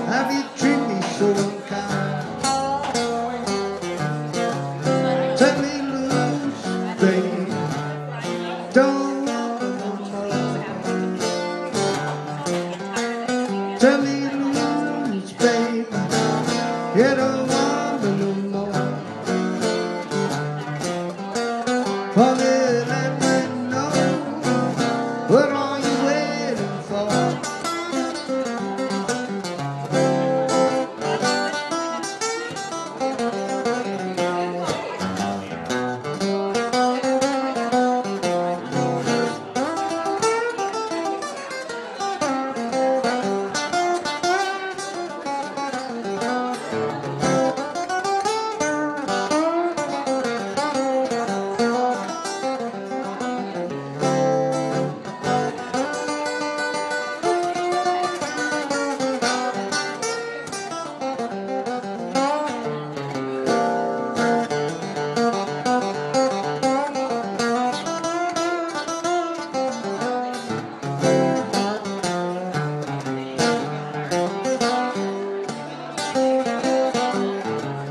Have you treated me so unkind? Turn me loose, baby. Don't want no more. Turn me loose, baby. You don't want no more. Honey, let me know. What are you waiting for?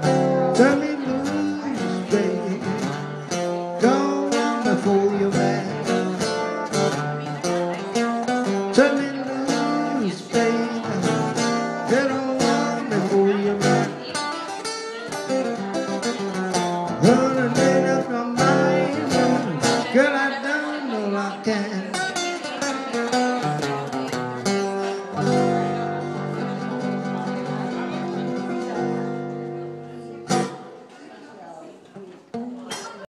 Turn me loose, baby. Don't wanna fool you, man.